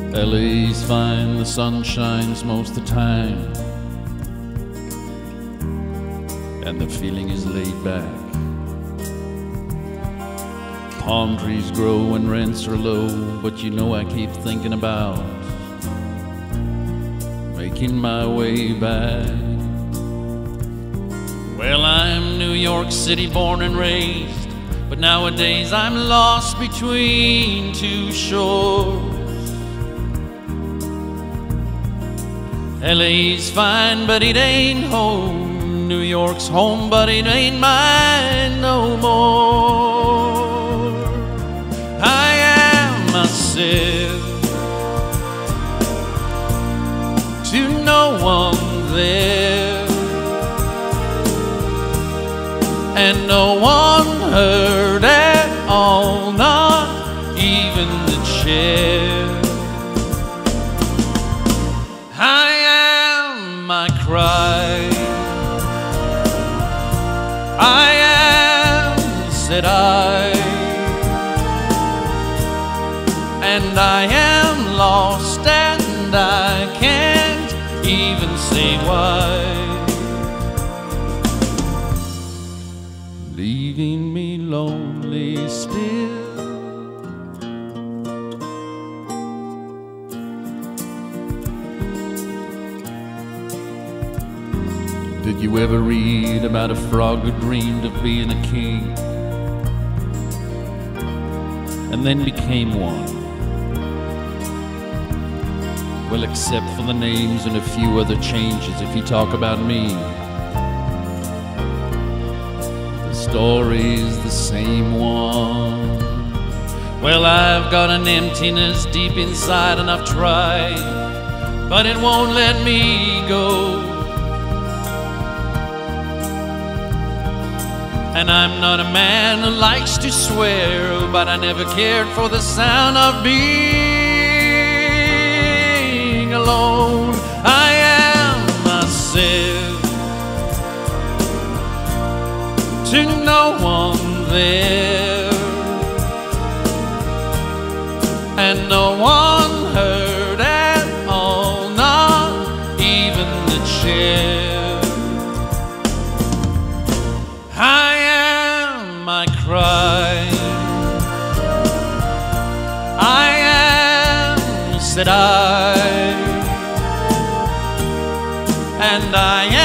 LA's fine, the sun shines most of the time, and the feeling is laid back. Palm trees grow and rents are low, but you know I keep thinking about making my way back. Well, I'm New York City born and raised, but nowadays I'm lost between two shores. LA's fine, but it ain't home. New York's home, but it ain't mine no more. I am myself to no one there, and no one heard at all, not even the chair. I am my cry, I am, said I, and I am lost and I can't even say why. Leaving me lonely still. Did you ever read about a frog who dreamed of being a king and then became one? Well, except for the names and a few other changes, if you talk about me, the story's the same one. Well, I've got an emptiness deep inside and I've tried, but it won't let me go. And I'm not a man who likes to swear, but I never cared for the sound of being alone. I am myself to no one there, and no one heard at all, not even the chair. I am my cry, I am, said I, and I am